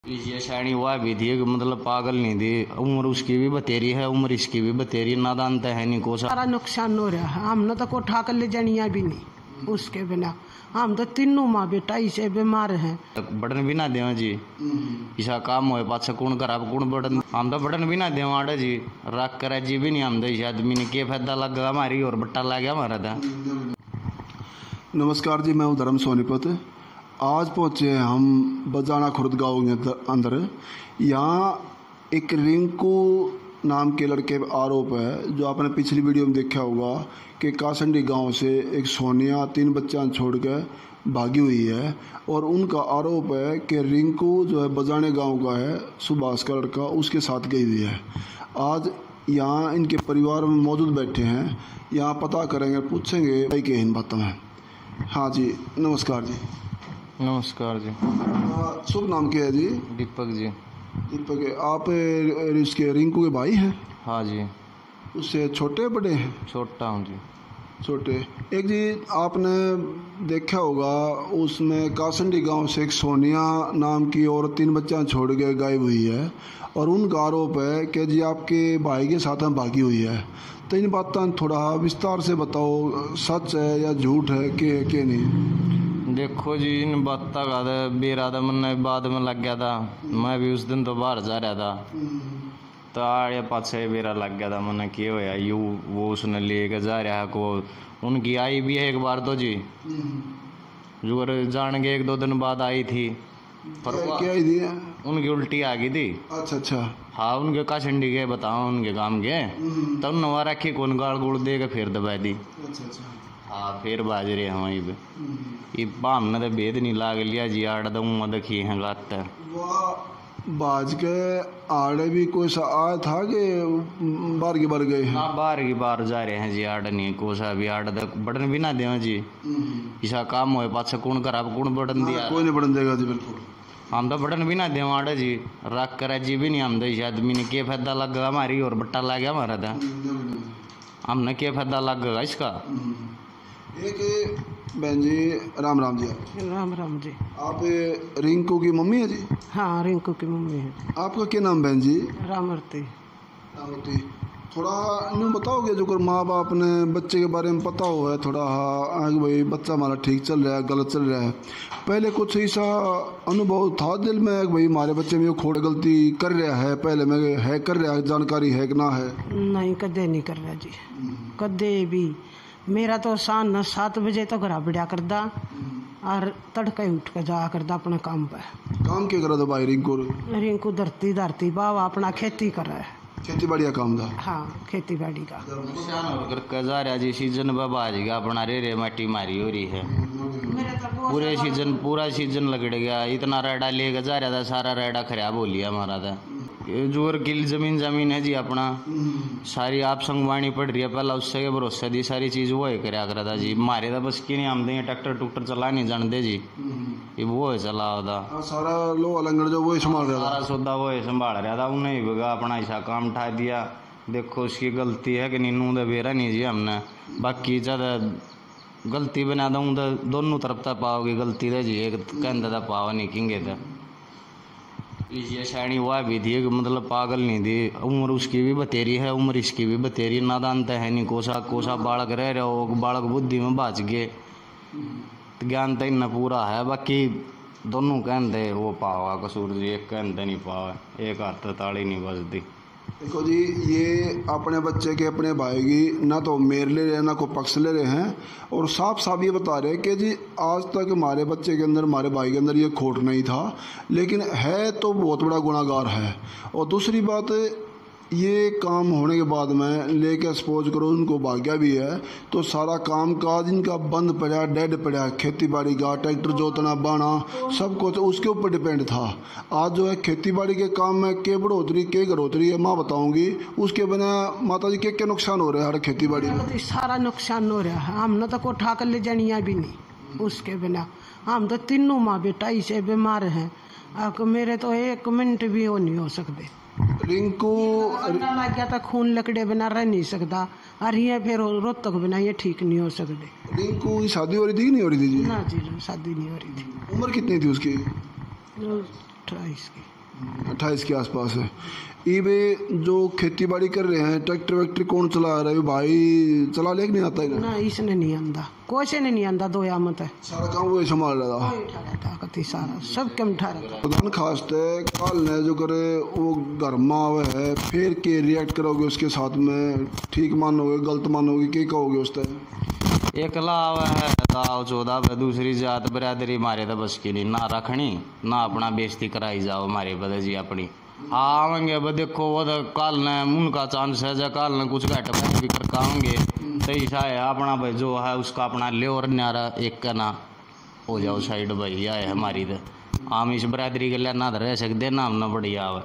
ये शायरी हुआ भी थी कि मतलब पागल नहीं थी, उम्र उसकी भी बतेरी है, उम्र इसकी भी बतेरी, नादान तो है नहीं को सारा नुकसान हो रहा है। हमने तो को उठा कर ले जानिया भी नहीं उसके बिना। हम तो तीनों माँ बेटा इसे बीमार हैं। बटन भी ना देवा जी, ऐसा काम हो पाछा कौन करा कौन बटन, हम तो बटन भी ना देवा आड़े जी, रख कर जी भी नहीं, हम तो इस आदमी ने क्या फायदा लगा हमारी और बट्टा लग गया हमारा था। नमस्कार जी, मैं हूँ धर्म सोनीपत। आज पहुँचे हैं हम बजाना खुर्द गाँव के अंदर। यहाँ एक रिंकू नाम के लड़के पे आरोप है, जो आपने पिछली वीडियो में देखा होगा कि कासंडी गांव से एक सोनिया 3 बच्चा छोड़ के भागी हुई है। और उनका आरोप है कि रिंकू जो है बजाने गांव का है, सुभाष का लड़का, उसके साथ गई हुई है। आज यहाँ इनके परिवार में मौजूद बैठे हैं, यहाँ पता करेंगे, पूछेंगे भाई के इन बातों में। हाँ जी, नमस्कार जी। नमस्कार जी। शुभ नाम क्या है जी? दीपक जी। दीपक, आप इसके रिंकू के भाई हैं? हाँ जी। उससे छोटे बड़े हैं? छोटा हूँ जी। छोटे। एक जी, आपने देखा होगा उसमें कासंडी गांव से एक सोनिया नाम की और 3 बच्चा छोड़ के गायब हुई है, और उनका आरोप है कि जी आपके भाई के साथ में भागी हुई है। तो इन बातें थोड़ा विस्तार से बताओ, सच है या झूठ है कि नहीं? देखो जी, इन बातों का बेरादा मन बाद में लग गया था। मैं भी उस दिन तो बाहर जा रहा था, तो आड़े पाछे बेरा लग गया था। मैंने क्या होया यू वो उसने लेके जा रहा को, उनकी आई भी है एक बार तो जी, जो जान के 1-2 दिन बाद आई थी। पर क्या आई थी? उनकी उल्टी आ गई थी। अच्छा अच्छा। हाँ, उनके काशंडी के बताओ उनके काम के, तब नवा रखी कौन गाड़ गुड़ दे के फिर दबा दी। अच्छा अच्छा। हाँ, फिर बाज रहे हैं वहीं पे। ये बाम ने तो भेद नहीं लाग लिया जी, आड़ दूंगा देखी है गात बाज के आड़े भी कोई सा आया था कि बार की बार गए हैं? हाँ, बार की बार जा रहे हैं जी, आड़ नहीं कोसा भी आड़ तक बटन भी ना देवा जी, ऐसा काम हो पाछा कौन करा कौन बटन दिया, कोई नहीं बटन देगा जी। बिल्कुल, हम तो बटन भी ना देवा आड़े जी, रख कर जी भी नहीं, हम तो इस आदमी ने क्या फायदा लगा हमारी और बट्टा लग गया हमारा था, हमने क्या फायदा लगा इसका। एक बहन जी, राम राम जी। राम राम जी। आप रिंकू की मम्मी है जी? हाँ, रिंकू की मम्मी है। आपका क्या नाम बहन जी? रामरती। रामरती, थोड़ा यूँ बताओगे जो माँ बाप ने बच्चे के बारे में पता हुआ है थोड़ा, हाँ भाई बच्चा हमारा ठीक चल रहा है गलत चल रहा है, पहले कुछ ऐसा अनुभव था दिल में भाई हमारे बच्चे में खोट गलती कर रहा है, पहले में है कर रहा है, जानकारी है कि ना है? नहीं, कदे नहीं कर रहा जी, कदे भी। मेरा तो शाम 7 बजे तो घर बढ़िया करदा और तड़के उठ के जा करदा अपने काम पे। काम क्या करा था भाई रिंकू? रिंकू धरती बाबा अपना खेती कर रहा है, खेती बाड़ी का काम था। हाँ, खेती बाड़ी का करके जा रहा जी। सीजन बाबा आज का अपना रे माटी मारी हो रही है, पूरा सीजन लगड़ गया। इतना रेडा लेके जा रहा था, सारा रेडा खराब हो लिया हमारा था। जोर की जमीन है जी अपना, सारी आप संगवानी पड़ रही है, पहला उससे के भरोसे दी सारी चीज वो है कराया करा था जी। मारे था बस की नहीं, हम देंगे ट्रैक्टर टूक्टर चला नहीं जानते जी, ये वो है चला होता सारा लोहा लंगड़ जो वो संभाल रहा था, सारा सौदा वो संभाल रहा था, उन्हें भगा अपना ऐसा काम उठा दिया। देखो उसकी गलती है कि नीनू तो बेरा नहीं जी हमने, बाकी ज्यादा गलती बना दूँ तो दोनों तरफ तक पाओगे गलती है जी, एक कहता था पाओ नहीं किंगे था। ये शायरी हुआ भी थी कि मतलब पागल नहीं थी, उम्र उसकी भी बतेरी है, उम्र इसकी भी बतेरी, नादान तो है नहीं कोसा बालक रह रहे हो, बालक बुद्धि में बाच गए, ज्ञान तो इतना पूरा है। बाकी दोनों कहते वो पावा कसूर जी, एक कहते नहीं पावा, एक हाथ ताली नहीं बजती। देखो जी, ये अपने बच्चे के अपने भाई की ना तो मेर ले रहे हैं ना को पक्ष ले रहे हैं, और साफ साफ ये बता रहे हैं कि जी आज तक हमारे बच्चे के अंदर, हमारे भाई के अंदर ये खोट नहीं था, लेकिन है तो बहुत बड़ा गुनाहगार है। और दूसरी बात, ये काम होने के बाद में लेके सपोज करो उनको भाग्या भी है, तो सारा काम काज इनका बंद पड़ा, डेड पड़ा, खेती बाड़ी का, ट्रैक्टर जोतना बाना सब कुछ उसके ऊपर डिपेंड था। आज जो है खेती बाड़ी के काम में के बढ़ोतरी के घरोतरी है, माँ बताऊंगी उसके बिना माता जी के नुकसान हो रहे हैं हर खेती बाड़ी में? सारा नुकसान हो रहा है। हमने तो को उठा कर ले जानिया भी नहीं उसके बिना। हम तो तीनों माँ बेटा इसे बीमार हैं, मेरे तो 1 मिनट भी वो नहीं हो सकते। रिंकू लग गया था, खून लकड़े बिना रह नहीं सकता, और ये फिर रोज तक बिना ये ठीक नहीं हो सकते। रिंकू की शादी हो रही थी कि नहीं हो रही थी जी? ना जी, शादी नहीं हो रही थी। उम्र कितनी थी उसकी? 28 की। 28 के आसपास है। ये वे जो खेती बाड़ी कर रहे हैं, ट्रैक्टर वैक्टर कौन चला रहा है? भाई चला ले कि नहीं आता है? ना इसने नहीं आंदा, कोई से नहीं आंदा, दो आमत है सारा काम वो संभाल रहा था। कति सारा सब कम उठा रहा प्रधान खास है काल ने जो करे वो घर में आवे है, फिर के रिएक्ट करोगे उसके साथ में? ठीक मानोगे, गलत मानोगे, क्या कहोगे उस तरह? एकला आवा है दाव चौदह पे, दूसरी जात बरादरी मारे तो बस की नहीं, ना रखनी ना अपना बेइज्जती कराई जाओ मारे बदे जी अपनी आवेंगे। अब देखो वो तो काल ने उनका चांस है, जब काल ने कुछ घट भी करके आएंगे तो ऐसा है अपना भाई जो है उसका अपना ले और न्यारा एक का ना हो जाओ साइड भाई आए हमारी तो हम इस बरादरी के लिए ना रह सकते ना हम ना बढ़िया आवे।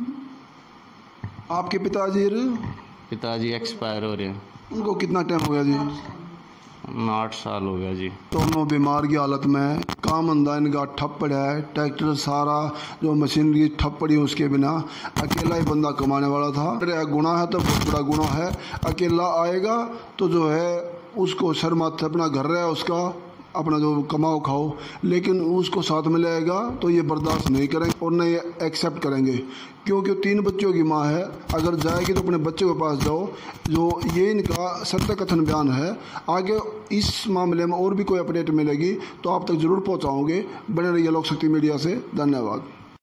आपके पिताजी एक्सपायर हो रहे हैं। उनको कितना टाइम हो गया जी? 8 साल हो गया जी। दोनों बीमार की हालत में, काम अंदा इनका ठप पड़ा है, ट्रैक्टर सारा जो मशीनरी ठप पड़ी उसके बिना अकेला ही बंदा कमाने वाला था। गुना है तो बहुत बड़ा गुना है, अकेला आएगा तो जो है उसको सर माथे अपना घर रहा है उसका, अपना जो कमाओ खाओ, लेकिन उसको साथ में लाएगा तो ये बर्दाश्त नहीं करेंगे और नहीं एक्सेप्ट करेंगे, क्योंकि 3 बच्चों की माँ है। अगर जाएगी तो अपने बच्चे के पास जाओ, जो ये इनका सत्य कथन बयान है। आगे इस मामले में और भी कोई अपडेट मिलेगी तो आप तक जरूर पहुँचाओगे। बने रहिए लोक शक्ति मीडिया से। धन्यवाद।